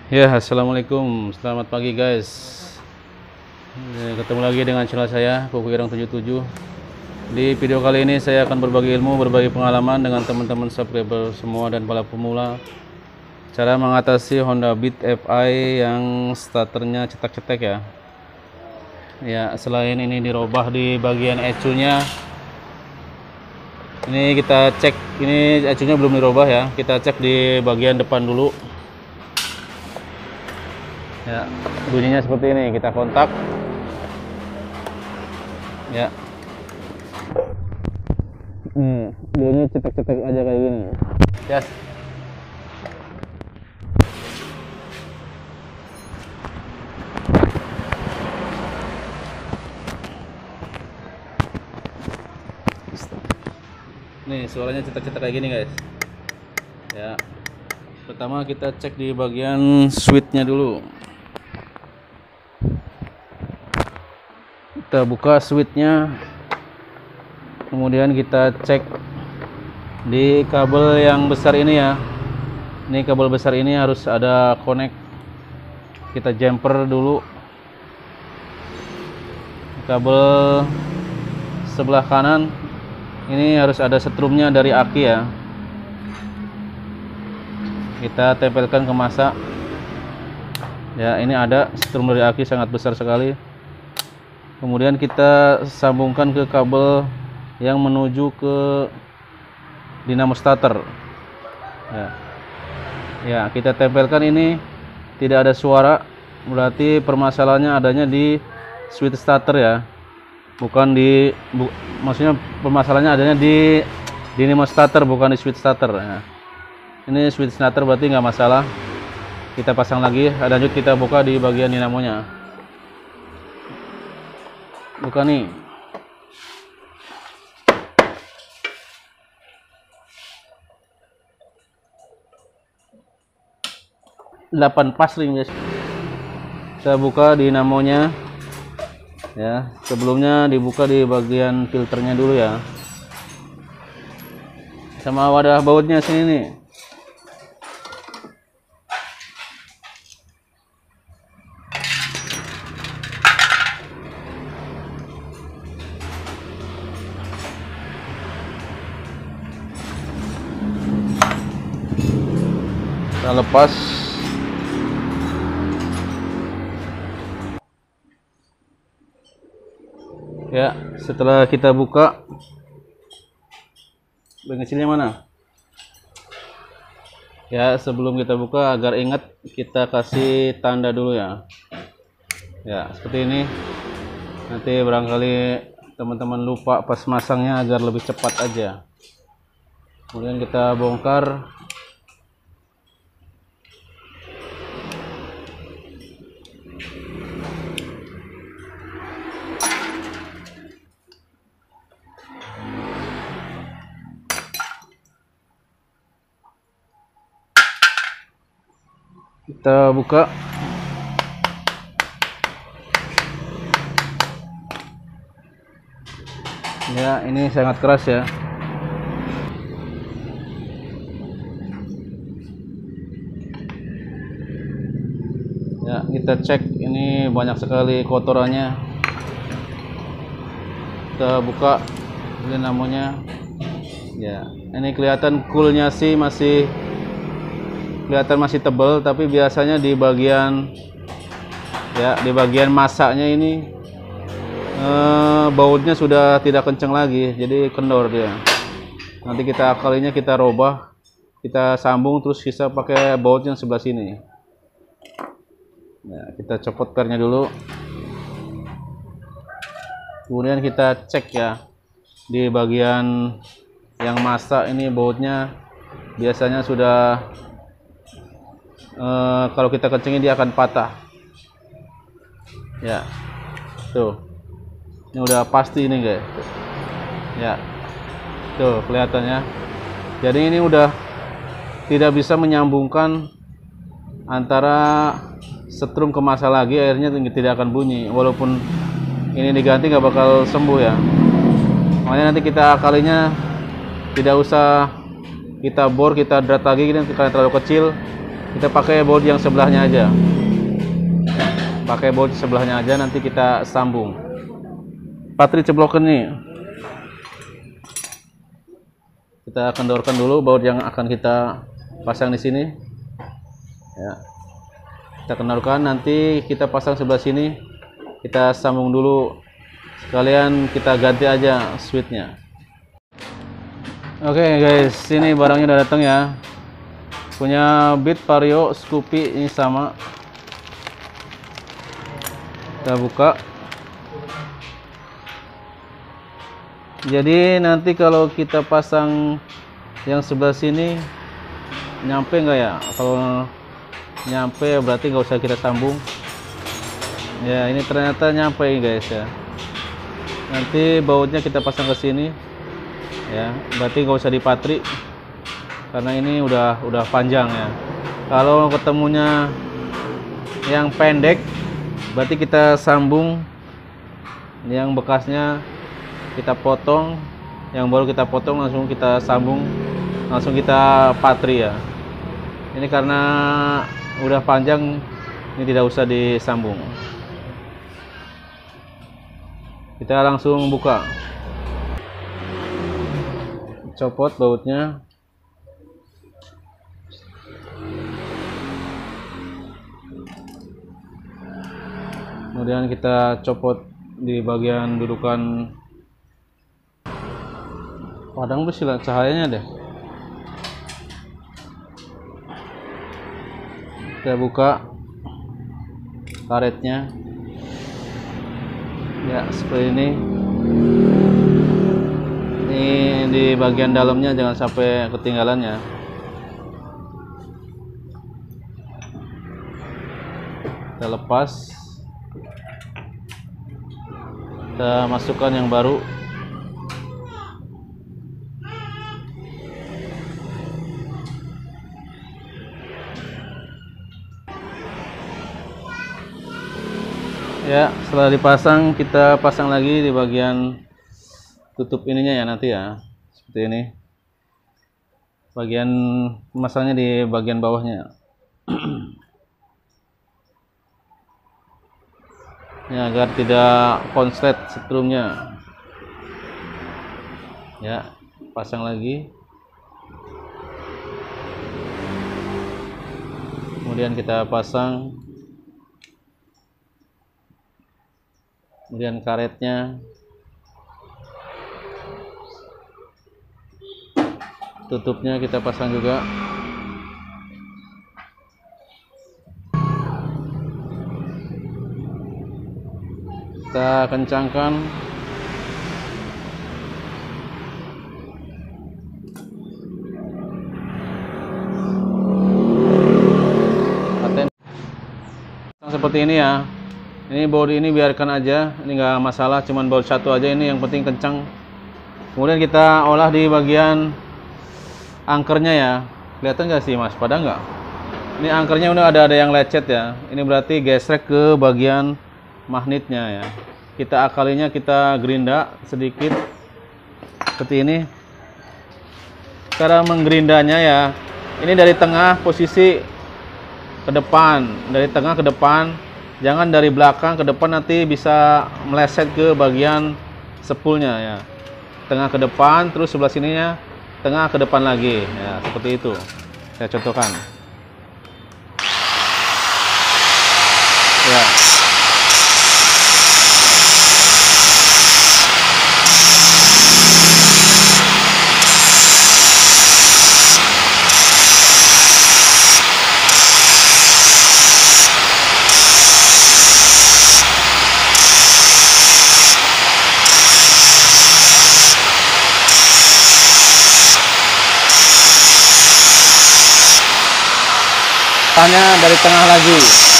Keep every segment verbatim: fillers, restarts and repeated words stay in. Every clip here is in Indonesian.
Ya, assalamualaikum, selamat pagi guys. Eh, Ketemu lagi dengan channel saya, Kuku Irang tujuh tujuh. Di video kali ini saya akan berbagi ilmu, berbagi pengalaman dengan teman-teman subscriber semua dan para pemula. Cara mengatasi Honda Beat F I yang starternya cetak-cetek ya. Ya, selain ini dirubah di bagian ecunya. Ini kita cek, ini ecunya belum dirubah ya. Kita cek di bagian depan dulu. Ya, bunyinya seperti ini. Kita kontak ya. Hmm, bunyinya cetek-cetek aja kayak gini. Yes. Nih suaranya cetek-cetek kayak gini guys. Ya, pertama kita cek di bagian switchnya dulu. Kita buka switchnya, kemudian kita cek di kabel yang besar ini ya. Ini kabel besar ini harus ada connect. Kita jumper dulu kabel sebelah kanan. Ini harus ada setrumnya dari aki ya. Kita tempelkan ke masa. Ya, ini ada setrum dari aki sangat besar sekali. Kemudian kita sambungkan ke kabel yang menuju ke dinamo starter. Ya, ya kita tempelkan ini, tidak ada suara, berarti permasalahannya adanya di switch starter ya, bukan di, bu, maksudnya permasalahannya adanya di dinamo starter, bukan di switch starter. Ya. Ini switch starter berarti nggak masalah. Kita pasang lagi, lanjut kita buka di bagian dinamonya. Buka nih. delapan pas ring guys. Kita buka dinamonya. Ya, sebelumnya dibuka di bagian filternya dulu ya. Sama wadah bautnya sini nih. Kita lepas. Ya, setelah kita buka, pengecilnya mana? Ya, sebelum kita buka agar ingat kita kasih tanda dulu ya. Ya, seperti ini. Nanti barangkali teman-teman lupa pas masangnya agar lebih cepat aja. Kemudian kita bongkar. Kita buka. Ya, ini sangat keras ya. Ya, kita cek, ini banyak sekali kotorannya. Kita buka dinamonya. Ya, ini kelihatan coolnya sih masih kelihatan masih tebal, tapi biasanya di bagian ya di bagian masaknya ini eh, bautnya sudah tidak kencang lagi, jadi kendor dia. Nanti kita akalinya kita robah, kita sambung terus kita pakai baut yang sebelah sini. Ya, kita copot pernya dulu, kemudian kita cek ya di bagian yang masak ini bautnya biasanya sudah Uh, kalau kita kencengin dia akan patah. Ya, tuh, ini udah pasti ini guys. Ya, tuh kelihatannya. Jadi ini udah tidak bisa menyambungkan antara setrum ke masa lagi, akhirnya tidak akan bunyi. Walaupun ini diganti nggak bakal sembuh ya. Makanya nanti kita akalinya tidak usah kita bor, kita drat lagi, ini karena terlalu kecil. Kita pakai baut yang sebelahnya aja. Pakai baut sebelahnya aja, nanti kita sambung. Patri ceblokan nih. Kita kendorkan dulu baut yang akan kita pasang di sini. Ya. Kita kendorkan, nanti kita pasang sebelah sini. Kita sambung dulu. Sekalian kita ganti aja switchnya. Oke okay guys, sini barangnya udah datang ya. Punya Beat Vario Scoopy ini sama. Kita buka. Jadi nanti kalau kita pasang yang sebelah sini nyampe nggak ya? Kalau nyampe berarti nggak usah kita sambung. Ya ini ternyata nyampe guys ya. Nanti bautnya kita pasang ke sini. Ya berarti nggak usah dipatri karena ini udah udah panjang ya. Kalau ketemunya yang pendek, berarti kita sambung yang bekasnya, kita potong, yang baru kita potong langsung kita sambung, langsung kita patri ya. Ini karena udah panjang, ini tidak usah disambung. Kita langsung buka, copot bautnya. Kemudian kita copot di bagian dudukan. Padang besi lah cahayanya deh. Kita buka karetnya. Ya seperti ini. Ini di bagian dalamnya jangan sampai ketinggalan ya. Kita lepas. Kita masukkan yang baru. Ya, setelah dipasang kita pasang lagi di bagian tutup ininya ya nanti ya. Seperti ini. Bagian memasangnya di bagian bawahnya. Ya, agar tidak konslet setrumnya. Ya, pasang lagi. Kemudian kita pasang. Kemudian karetnya. Tutupnya kita pasang juga. Kita kencangkan. Seperti ini ya. Ini baut ini biarkan aja, ini enggak masalah, cuman baut satu aja ini yang penting kencang. Kemudian kita olah di bagian angkernya ya. Kelihatan nggak sih Mas? Pada nggak? Ini angkernya udah ada ada yang lecet ya. Ini berarti gesrek ke bagian magnetnya ya. Kita akalinya kita gerinda sedikit seperti ini. Cara menggerindanya ya, ini dari tengah posisi ke depan, dari tengah ke depan, jangan dari belakang ke depan, nanti bisa meleset ke bagian sepulnya ya. Tengah ke depan, terus sebelah sininya tengah ke depan lagi ya, seperti itu. Saya contohkan ya. Tanya dari tengah lagi.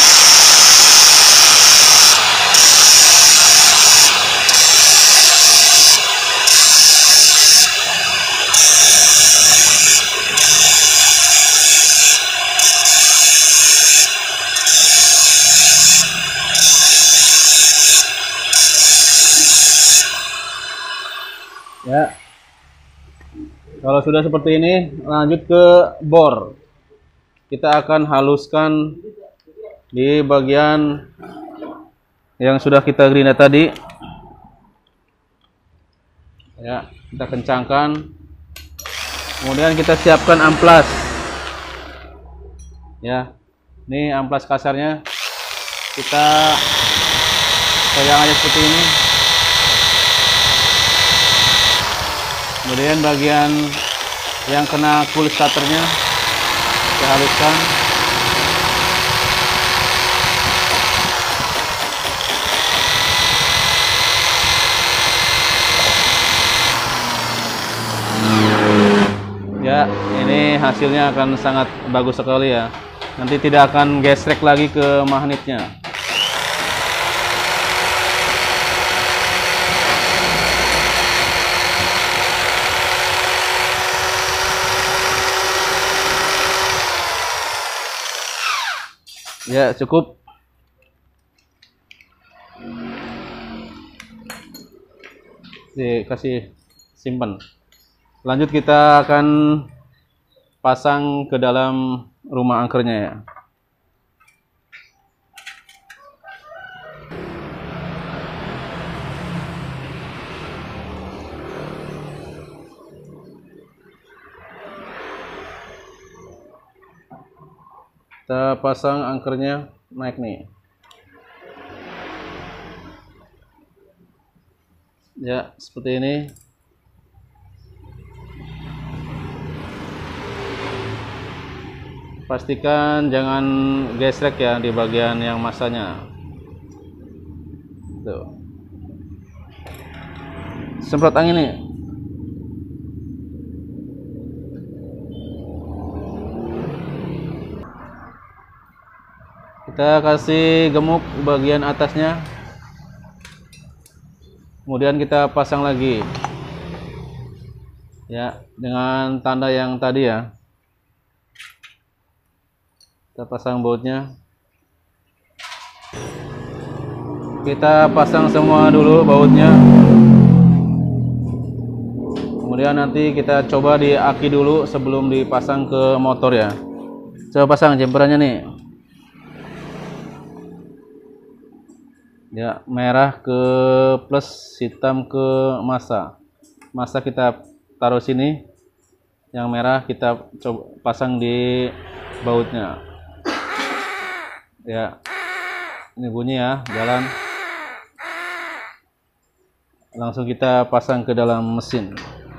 Ya. Kalau sudah seperti ini, lanjut ke bor. kita akan haluskan di bagian yang sudah kita gerinda tadi. Ya, kita kencangkan. Kemudian kita siapkan amplas. Ya, ini amplas kasarnya. Kita pegang aja seperti ini. Kemudian bagian yang kena cool starternya kita haluskan. Ya, ini hasilnya akan sangat bagus sekali ya. Nanti tidak akan gesrek lagi ke magnetnya. Ya, cukup. Dikasih simpan. Lanjut kita akan pasang ke dalam rumah angkernya ya. Kita pasang angkernya naik nih. Ya, seperti ini. Pastikan jangan gesrek ya di bagian yang masanya. Tuh. Semprot angin nih. Kita kasih gemuk bagian atasnya. Kemudian kita pasang lagi. Ya, dengan tanda yang tadi ya. Kita pasang bautnya. Kita pasang semua dulu bautnya. Kemudian nanti kita coba di aki dulu sebelum dipasang ke motor ya. Coba pasang jemperannya nih. Ya, merah ke plus, hitam ke masa. Masa kita taruh sini. Yang merah kita coba pasang di bautnya. Ya, ini bunyi ya, jalan. Langsung kita pasang ke dalam mesin.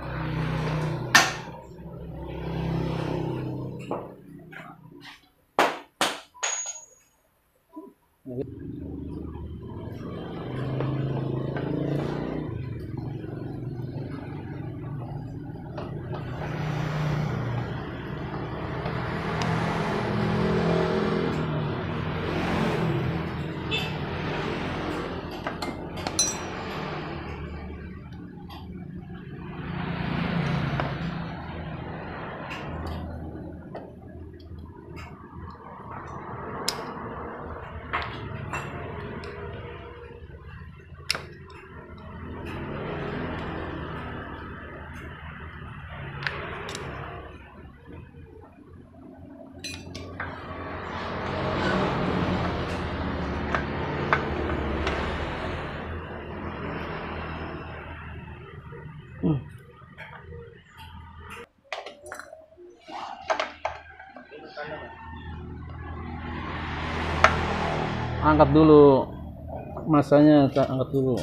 Angkat dulu masanya, angkat dulu.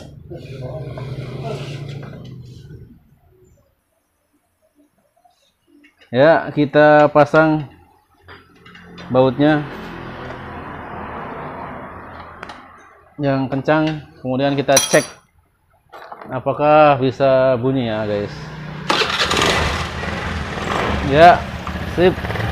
Ya, kita pasang bautnya yang kencang, kemudian kita cek apakah bisa bunyi ya guys. Ya, sip.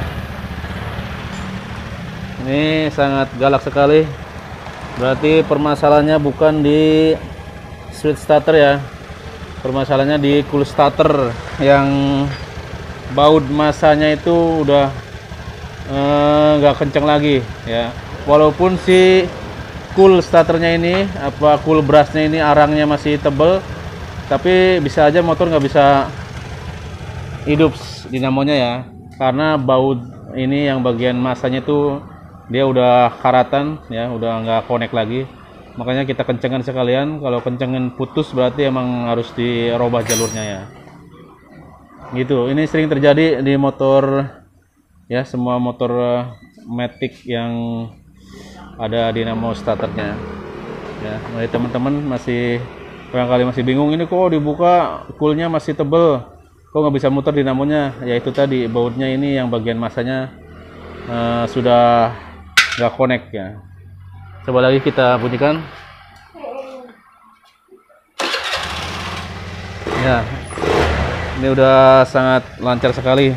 Ini sangat galak sekali. Berarti permasalahannya bukan di switch starter ya, permasalahannya di cool starter yang baut masanya itu udah nggak eh, kenceng lagi ya. Walaupun si cool starternya ini apa cool brushnya ini arangnya masih tebel, tapi bisa aja motor nggak bisa hidup dinamonya ya, karena baut ini yang bagian masanya tuh dia udah karatan ya, udah nggak connect lagi. Makanya kita kencengkan sekalian. Kalau kencengin putus berarti emang harus dirubah jalurnya ya. Gitu. Ini sering terjadi di motor ya, semua motor Matic yang ada dinamo starternya. Ya, bagi teman-teman masih barangkali masih bingung, ini kok dibuka coolnya masih tebel, kok nggak bisa muter dinamonya? Ya itu tadi, bautnya ini yang bagian masanya uh, sudah nggak connect ya. Coba lagi kita bunyikan. Ya, ini udah sangat lancar sekali.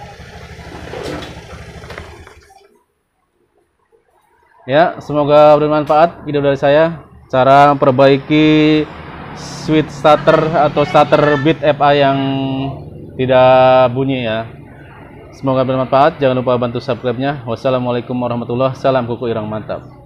Ya, semoga bermanfaat video dari saya. Cara memperbaiki switch starter atau starter Beat F A yang tidak bunyi ya. Semoga bermanfaat. Jangan lupa bantu subscribe-nya. Wassalamualaikum warahmatullahi wabarakatuh. Salam kuku irang mantap.